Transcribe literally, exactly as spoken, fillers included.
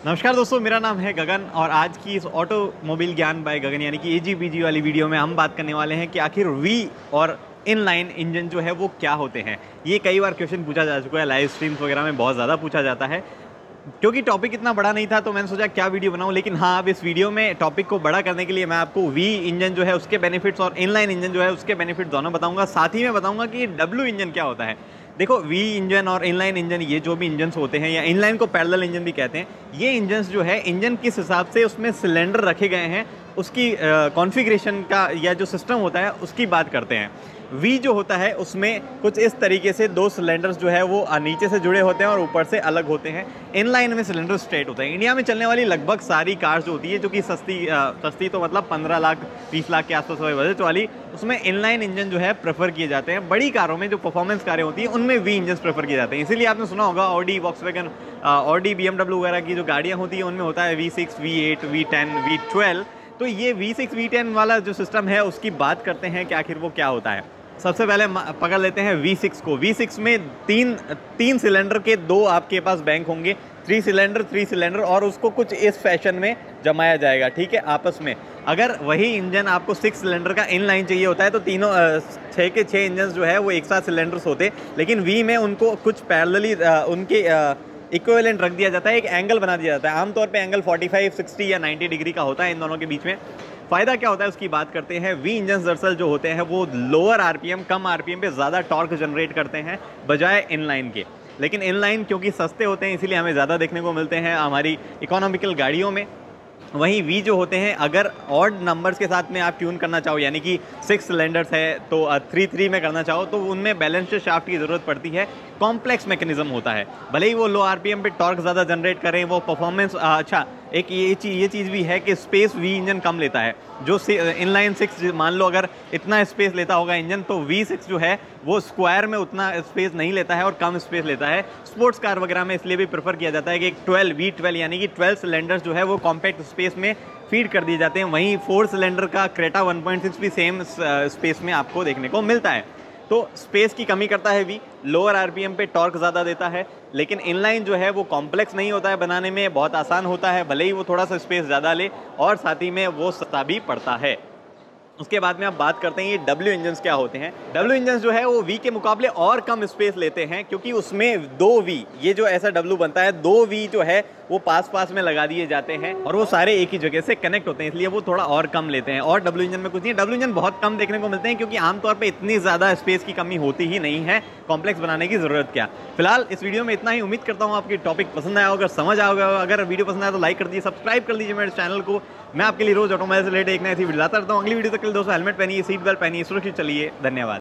नमस्कार दोस्तों, मेरा नाम है गगन और आज की इस ऑटोमोबाइल ज्ञान बाय गगन यानी कि एजीबीजी वाली वीडियो में हम बात करने वाले हैं कि आखिर वी और इनलाइन इंजन जो है वो क्या होते हैं। ये कई बार क्वेश्चन पूछा जा चुका है, लाइव स्ट्रीम्स वगैरह में बहुत ज़्यादा पूछा जाता है। क्योंकि टॉपिक इतना बड़ा नहीं था तो मैंने सोचा क्या वीडियो बनाऊं, लेकिन हाँ, अब इस वीडियो में टॉपिक को बड़ा करने के लिए मैं आपको वी इंजन जो है उसके बेनिफिट्स और इनलाइन इंजन जो है उसके बेनिफिट्स दोनों बताऊंगा। साथ ही मैं बताऊंगा कि डब्ल्यू इंजन क्या होता है। देखो, वी इंजन और इनलाइन इंजन, ये जो भी इंजन्स होते हैं या इनलाइन को पैरेलल इंजन भी कहते हैं, ये इंजन्स जो है इंजन किस हिसाब से उसमें सिलेंडर रखे गए हैं उसकी कॉन्फ़िगरेशन का या जो सिस्टम होता है उसकी बात करते हैं। वी जो होता है उसमें कुछ इस तरीके से दो सिलेंडर्स जो है वो नीचे से जुड़े होते हैं और ऊपर से अलग होते हैं। इनलाइन में सिलेंडर स्ट्रेट होता है। इंडिया में चलने वाली लगभग सारी कार्स जो होती है, जो कि सस्ती आ, सस्ती तो मतलब पंद्रह लाख बीस लाख के आसपास बजट वाली, उसमें इनलाइन इंजन जो है प्रेफर किए जाते हैं। बड़ी कारों में जो परफॉर्मेंस कारें होती हैं उनमें वी इंजन प्रेफर किए जाते हैं। इसीलिए आपने सुना होगा ऑडी, वॉक्सवैगन, ऑडी, बीएमडब्ल्यू वगैरह की जो गाड़ियाँ होती हैं उनमें होता है V six, V eight, V ten, V twelve. तो ये वी सिक्स, वी टेन वाला जो सिस्टम है उसकी बात करते हैं कि आखिर वो क्या होता है। सबसे पहले पकड़ लेते हैं वी सिक्स को। वी सिक्स में तीन तीन सिलेंडर के दो आपके पास बैंक होंगे, थ्री सिलेंडर थ्री सिलेंडर, और उसको कुछ इस फैशन में जमाया जाएगा, ठीक है, आपस में। अगर वही इंजन आपको सिक्स सिलेंडर का इनलाइन चाहिए होता है तो तीनों छः के छः इंजन जो है वो एक साथ सिलेंडर्स होते, लेकिन वी में उनको कुछ पैरेलली उनके इक्विवेलेंट रख दिया जाता है, एक एंगल बना दिया जाता है। आमतौर पे एंगल पैंतालीस, साठ या नब्बे डिग्री का होता है इन दोनों के बीच में। फ़ायदा क्या होता है उसकी बात करते हैं। वी इंजन दरअसल जो होते हैं वो लोअर आरपीएम, कम आरपीएम पे ज़्यादा टॉर्क जनरेट करते हैं बजाय इनलाइन के। लेकिन इनलाइन क्योंकि सस्ते होते हैं इसीलिए हमें ज़्यादा देखने को मिलते हैं हमारी इकोनॉमिकल गाड़ियों में। वहीं वी जो होते हैं, अगर ऑड नंबर्स के साथ में आप ट्यून करना चाहो, यानी कि सिक्स सिलेंडर्स है तो थ्री थ्री में करना चाहो, तो उनमें बैलेंस्ड शाफ्ट की ज़रूरत पड़ती है। कॉम्प्लेक्स मैकेनिज्म होता है। भले ही वो लो आरपीएम पे टॉर्क ज़्यादा जनरेट करें, वो परफॉर्मेंस अच्छा, एक ये चीज़ ये चीज़ भी है कि स्पेस वी इंजन कम लेता है। जो इनलाइन सिक्स मान लो अगर इतना स्पेस लेता होगा इंजन, तो वी सिक्स जो है वो स्क्वायर में उतना स्पेस नहीं लेता है और कम स्पेस लेता है। स्पोर्ट्स कार वगैरह में इसलिए भी प्रेफर किया जाता है कि ट्वेल्व वी ट्वेल्व यानी कि ट्वेल्व सिलेंडर्स जो है वो कॉम्पैक्ट स्पेस में फीड कर दिए जाते हैं। वहीं फोर सिलेंडर का क्रेटा वन पॉइंट सिक्स भी सेम स्पेस में आपको देखने को मिलता है। तो स्पेस की कमी करता है वी, लोअर आरपीएम पे टॉर्क ज़्यादा देता है। लेकिन इनलाइन जो है वो कॉम्प्लेक्स नहीं होता है बनाने में, बहुत आसान होता है, भले ही वो थोड़ा सा स्पेस ज़्यादा ले, और साथ ही में वो सस्ता भी पड़ता है। उसके बाद में आप बात करते हैं ये डब्ल्यू इंजन्स क्या होते हैं। डब्ल्यू इंजन्स जो है वो वी के मुकाबले और कम स्पेस लेते हैं, क्योंकि उसमें दो वी, ये जो ऐसा डब्ल्यू बनता है, दो वी जो है वो पास पास में लगा दिए जाते हैं और वो सारे एक ही जगह से कनेक्ट होते हैं, इसलिए वो थोड़ा और कम लेते हैं। और डब्ल्यू इंजन में कुछ नहीं है, डब्ल्यू इंजन बहुत कम देखने को मिलते हैं, क्योंकि आमतौर पर इतनी ज़्यादा स्पेस की कमी होती ही नहीं है, कॉम्प्लेक्स बनाने की ज़रूरत क्या। फिलहाल इस वीडियो में इतना ही। उम्मीद करता हूँ आपकी टॉपिक पसंद आया होगा, समझ आया होगा। अगर वीडियो पसंद आया तो लाइक कर दीजिए, सब्सक्राइब कर लीजिए मेरे चैनल को। मैं आपके लिए रोज ऑटोमोबाइल से रिलेटेड एक नई ऐसी वीडियो लाता रहता हूँ। अगली वीडियो तक के लिए दोस्तों हेलमेट पहनिए, सीट बेल्ट पहनिए, सुरक्षित चलिए। धन्यवाद।